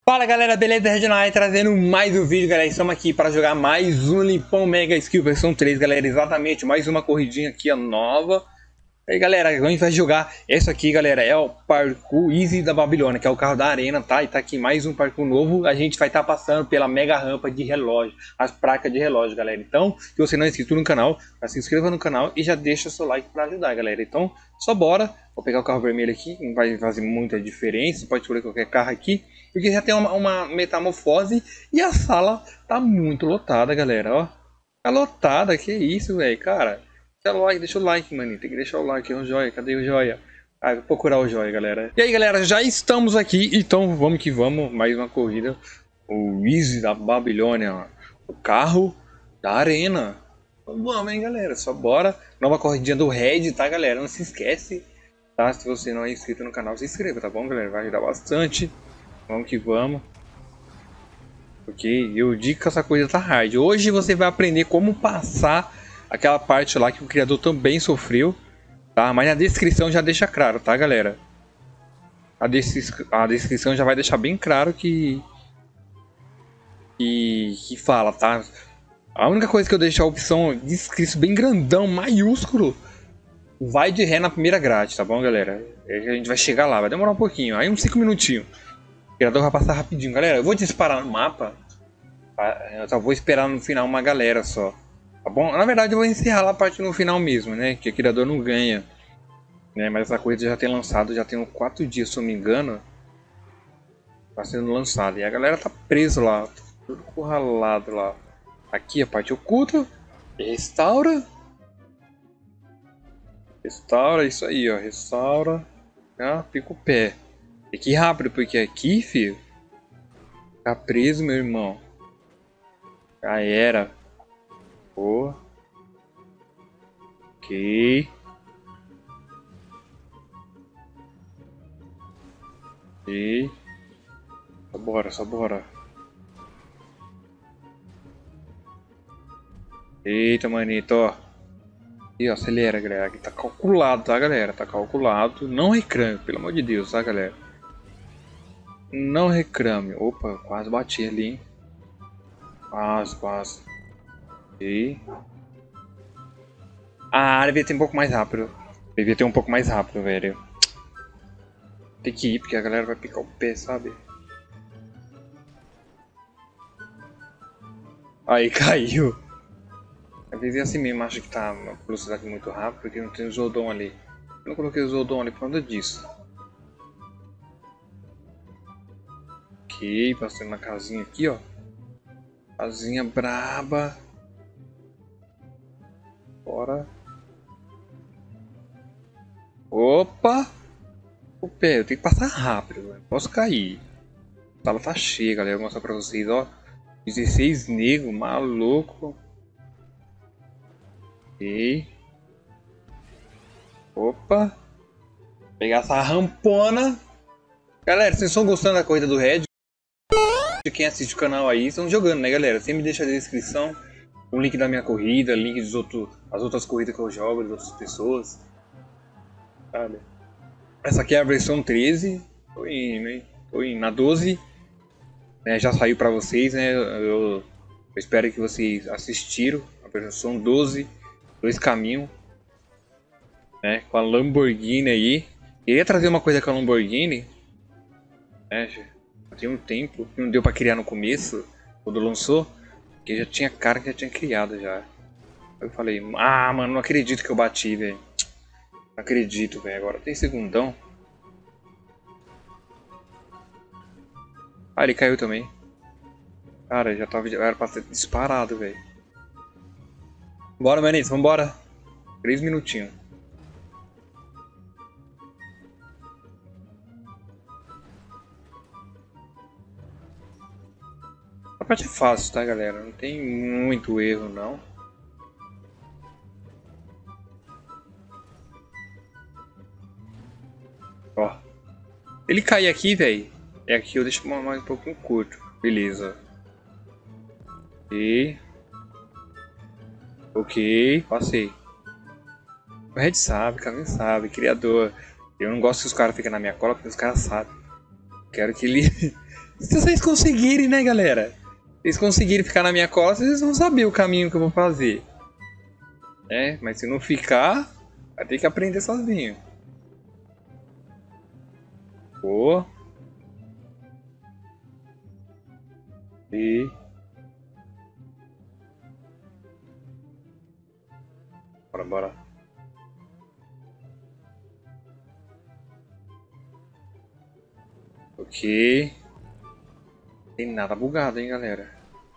Fala galera, beleza? Regional trazendo mais um vídeo, galera. Estamos aqui para jogar mais um Limpão Mega Skill versão 3, galera. Exatamente, mais uma corridinha aqui, a nova. E aí galera, a gente vai jogar essa aqui, galera, é o parkour Easy da Babilônia, que é o carro da arena, tá? E tá aqui mais um parkour novo. A gente vai estar passando pela mega rampa de relógio, as placas de relógio, galera. Então, se você não é inscrito no canal, já se inscreva no canal e já deixa seu like para ajudar, galera. Então, só bora. Vou pegar o carro vermelho aqui, não vai fazer muita diferença, pode escolher qualquer carro aqui, porque já tem uma metamorfose e a sala tá muito lotada, galera, ó. Tá lotada, que isso, velho, cara. Deixa o like, mano. Tem que deixar o like, é um joia. Cadê o joia? Ah, vou procurar o joia, galera. E aí, galera, já estamos aqui. Então, vamos que vamos. Mais uma corrida. O Easy da Babilônia. O carro da arena. Então, vamos, hein, galera. Só bora. Nova corridinha do Red, tá, galera? Não se esquece, tá? Se você não é inscrito no canal, se inscreva, tá bom, galera? Vai ajudar bastante. Vamos que vamos. Porque eu digo que essa coisa tá hard. Hoje você vai aprender como passar aquela parte lá que o criador também sofreu, tá? Mas na descrição já deixa claro, tá, galera? A descrição já vai deixar bem claro que fala, tá? A única coisa que eu deixo a opção de inscrito bem grandão, maiúsculo, vai de ré na primeira grade, tá bom, galera? A gente vai chegar lá, vai demorar um pouquinho, aí uns 5 minutinhos. O criador vai passar rapidinho, galera. Eu vou disparar no mapa, eu só vou esperar no final uma galera só. Tá bom? Na verdade eu vou encerrar lá a parte no final mesmo, né? Que o criador não ganha, né? Mas essa coisa já tem lançado, já tem 4 dias, se eu não me engano. Tá sendo lançado. E a galera tá presa lá. Tudo curralado lá. Aqui a parte oculta. Restaura. Restaura, isso aí, ó. Restaura. Ah, fica o pé. Tem que ir rápido, porque aqui, filho, tá preso, meu irmão. Já era. Boa. Ok. E só bora, só bora. Eita, manito, ó. E ó, acelera, galera. Aqui tá calculado, tá, galera? Tá calculado. Não reclame, pelo amor de Deus, tá, galera? Não reclame. Opa, quase bati ali, hein? Quase, quase. E ah, devia ter um pouco mais rápido. Devia ter um pouco mais rápido, velho. Tem que ir, porque a galera vai picar o pé, sabe? Aí, caiu. Às vezes é assim mesmo, acho que tá uma velocidade muito rápida, porque não tem o Zodon ali. Eu não coloquei o Zodon ali por causa disso. Ok, passando na casinha aqui, ó. Casinha braba. Bora. Opa! O pé, eu tenho que passar rápido, não posso cair. A sala tá cheia, galera. Vou mostrar pra vocês, ó. 16 negros, maluco. Ok. Opa. Vou pegar essa rampona. Galera, vocês estão gostando da corrida do Red? Quem assiste o canal aí, estão jogando, né, galera? Sempre me deixa na descrição o link da minha corrida, link das outras corridas que eu jogo, das outras pessoas. Sabe? Essa aqui é a versão 13. Tô indo, hein? Tô indo na 12. Né, já saiu pra vocês, né? Eu espero que vocês assistiram a versão 12. Dois caminhos. Né? Com a Lamborghini aí. Queria trazer uma coisa com a Lamborghini. Né? Já tem um tempo. Não deu pra criar no começo. Quando lançou. Porque já tinha cara que já tinha criado já. Eu falei, ah, mano, não acredito que eu bati, velho. Não acredito, velho. Agora tem segundão. Ah, ele caiu também. Cara, já tava. Era pra ter disparado, velho. Bora, manis, vambora. 3 minutinhos. A parte é fácil, tá, galera? Não tem muito erro, não. Ó. Ele cair aqui, velho. É aqui, eu deixo mais um pouquinho curto. Beleza. E... ok, passei. O Red sabe, o Kevin sabe, criador. Eu não gosto que os caras fiquem na minha cola, porque os caras sabem. Quero que ele Se vocês conseguirem, né, galera? Se vocês conseguirem ficar na minha costa, vocês vão saber o caminho que eu vou fazer. É, mas se não ficar, vai ter que aprender sozinho. Boa. E... Bora, bora. Ok. Tem nada bugado, hein, galera.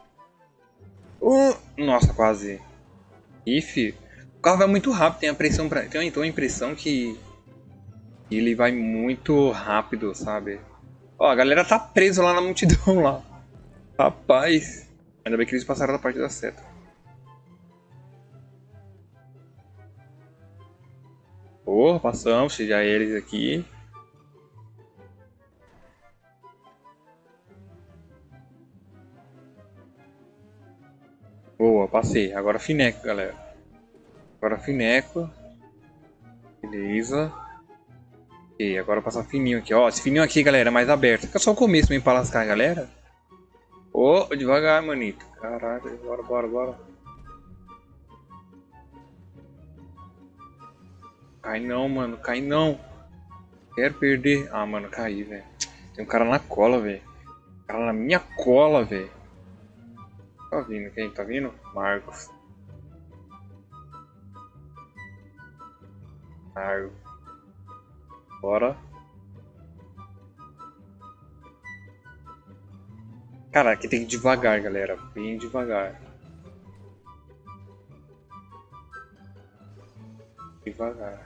Nossa, quase. If. O carro vai muito rápido, tem a pressão pra... Tem então a impressão que ele vai muito rápido, sabe? Ó, a galera tá presa lá na multidão lá. Rapaz. Ainda bem que eles passaram da parte da seta. Porra, passamos, já eles aqui. Boa, passei. Agora fineco, galera. Agora fineco. Beleza. E agora passar fininho aqui. Ó, esse fininho aqui, galera, é mais aberto. Fica só o começo mesmo pra lascar, galera. Ô, devagar, manito. Caralho, bora, bora, bora. Cai não, mano, cai não. Quero perder. Ah, mano, caí, velho. Tem um cara na cola, velho. Cara na minha cola, velho. Tá vindo, quem tá vindo? Marcos. Marcos. Bora. Cara, aqui tem que ir devagar, galera. Bem devagar. Devagar.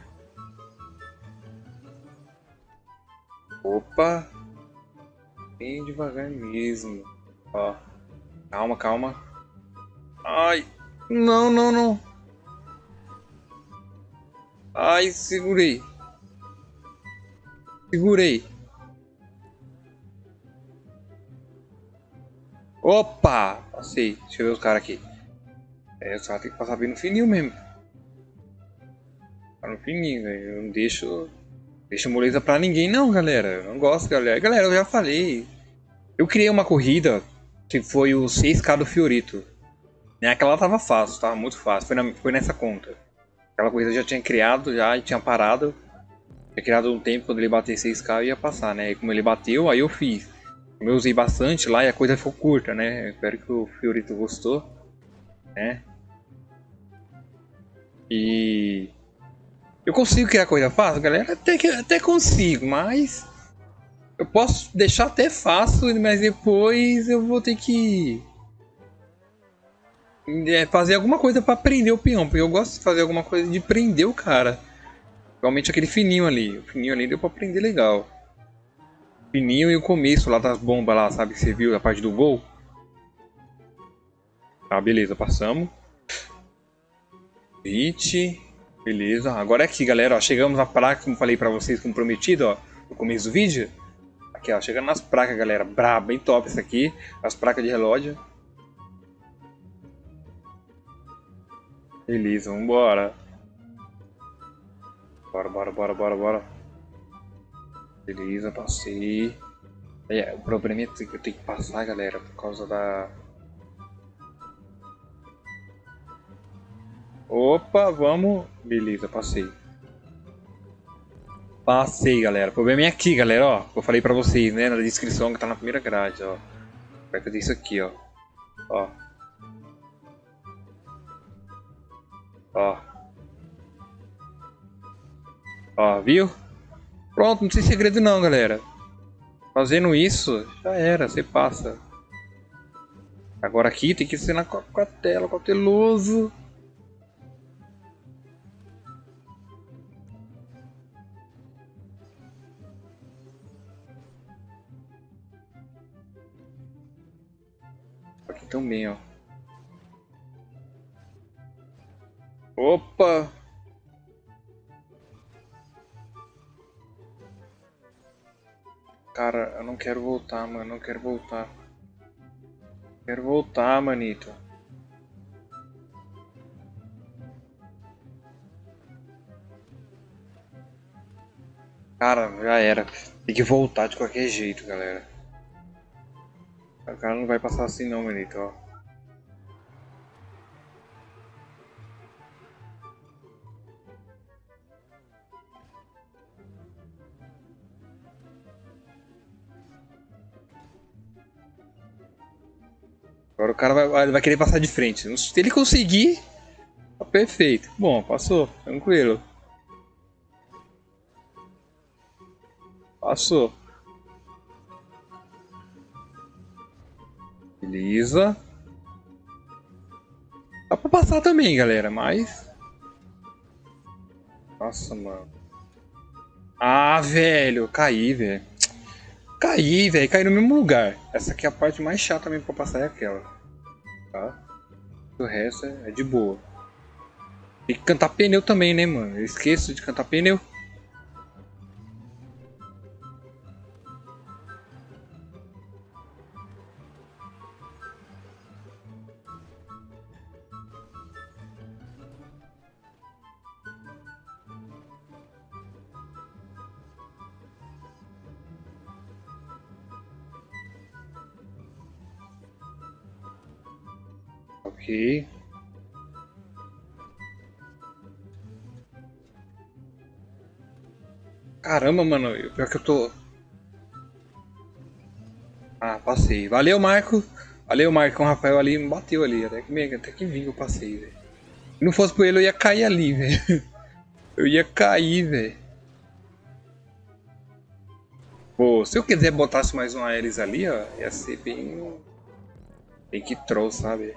Opa. Bem devagar mesmo. Ó. Calma, calma. Ai. Não, não, não. Ai, segurei. Segurei. Opa! Passei. Deixa eu ver os caras aqui. É, os caras tem que passar bem no fininho mesmo. Tá no fininho, velho. Eu não deixo moleza pra ninguém não, galera. Eu não gosto, galera. Galera, eu já falei. Eu criei uma corrida que foi o 6K do Fiorito. Né? Aquela tava fácil, tava muito fácil. Foi nessa conta. Aquela corrida eu já tinha criado já e tinha parado. Tinha criado um tempo, quando ele bater 6K eu ia passar, né? E como ele bateu, aí eu fiz. Como eu usei bastante lá e a coisa ficou curta, né? Espero que o Fiorito gostou, né? E... eu consigo criar coisa fácil, galera? Até consigo, mas... eu posso deixar até fácil, mas depois eu vou ter que... fazer alguma coisa pra prender o peão. Porque eu gosto de fazer alguma coisa de prender o cara. Realmente aquele fininho ali. O fininho ali deu pra prender legal. Fininho e o começo lá das bombas lá, sabe? Que você viu a parte do gol. Tá, beleza, passamos. Hit. Beleza, agora é aqui, galera, ó, chegamos à placa, como falei pra vocês, como prometido, ó, no começo do vídeo. Aqui, ó, chegando nas placas, galera, braba, bem top isso aqui, as placas de relógio. Beleza, vambora. Bora, bora, bora, bora, bora. Beleza, passei. O problema é que eu tenho que passar, galera, por causa da... opa, vamos. Beleza, passei. Passei, galera. O problema é aqui, galera, ó. Eu falei pra vocês, né, na descrição que tá na primeira grade, ó. Vai fazer isso aqui, ó. Ó. Ó. Ó, viu? Pronto, não tem segredo não, galera. Fazendo isso, já era, você passa. Agora aqui tem que ser com a tela, cauteloso. Aqui também, ó. Opa! Cara, eu não quero voltar, mano. Não quero voltar. Quero voltar, manito. Cara, já era. Tem que voltar de qualquer jeito, galera. O cara não vai passar assim não, manito, ó. Agora o cara vai querer passar de frente. Se ele conseguir, tá perfeito. Bom, passou, tranquilo. Passou. Beleza. Dá pra passar também, galera, mas... Nossa, mano. Ah, velho, caí, velho. Caí no mesmo lugar. Essa aqui é a parte mais chata mesmo pra passar, é aquela. Tá? O resto é de boa. Tem que cantar pneu também, né, mano? Eu esqueço de cantar pneu. Ok. Caramba, mano. Pior que eu tô... Ah, passei. Valeu, Marco. Valeu, Marcão. Rafael ali me bateu ali. Até que vim eu passei, velho. Se não fosse por ele, eu ia cair ali, velho. Eu ia cair, velho. Pô, se eu quiser botasse mais um Ares ali, ó, ia ser bem... Bem que troll, sabe?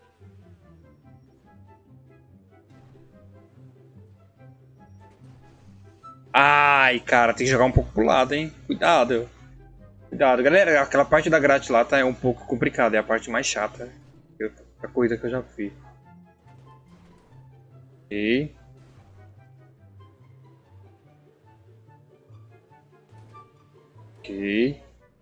Ai, cara, tem que jogar um pouco pro lado, hein? Cuidado. Cuidado. Galera, aquela parte da grade lá tá um pouco complicada. É a parte mais chata da corrida que eu já fiz. Ok. Ok.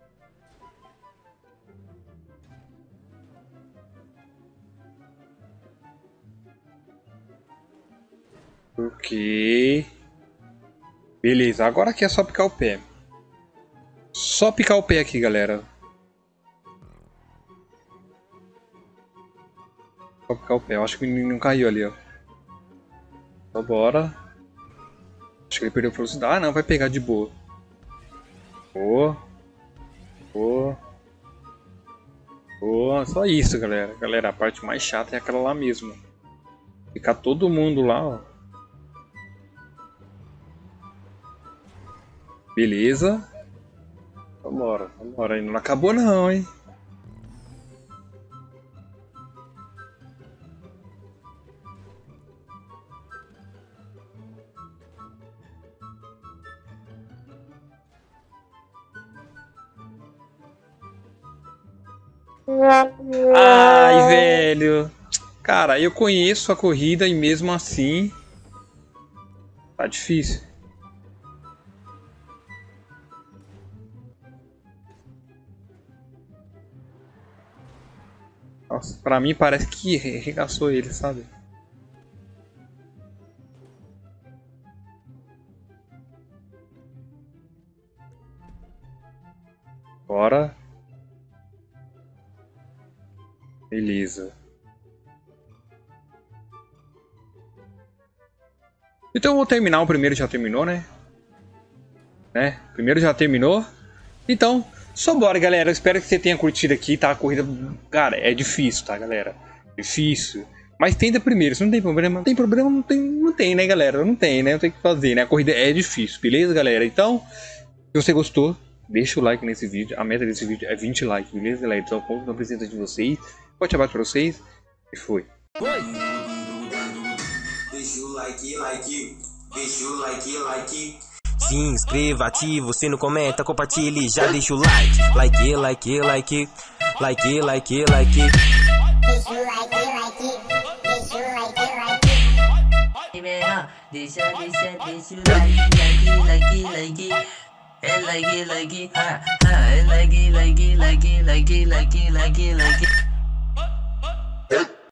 Ok. Beleza, agora aqui é só picar o pé. Só picar o pé aqui, galera. Só picar o pé. Eu acho que o menino caiu ali, ó. Então bora. Acho que ele perdeu velocidade. Ah, não, vai pegar de boa. Boa. Boa. Boa. Só isso, galera. Galera, a parte mais chata é aquela lá mesmo. Ficar todo mundo lá, ó. Beleza. Vambora, vambora. Ainda não acabou não, hein. Ai, velho. Cara, eu conheço a corrida e mesmo assim tá difícil. Nossa, pra mim parece que arregaçou ele, sabe? Bora. Beleza. Então eu vou terminar, o primeiro já terminou, né? O primeiro já terminou. Então, só bora, galera. Eu espero que você tenha curtido aqui, tá? A corrida, cara, é difícil, tá, galera? Difícil. Mas tenta primeiro, se não tem problema. Não tem problema, não tem, né, galera? Não tem, né? Não tem o que fazer, né? A corrida é difícil, beleza, galera? Então, se você gostou, deixa o like nesse vídeo. A meta desse vídeo é 20 likes, beleza, galera? Então, ponto na presença de vocês. Forte abraço pra vocês. E foi. Deixa o like, deixa o like. Se inscreva, ativa o sino, comenta, compartilhe, já deixa o like. Like. Deixa o like, deixa o like, like.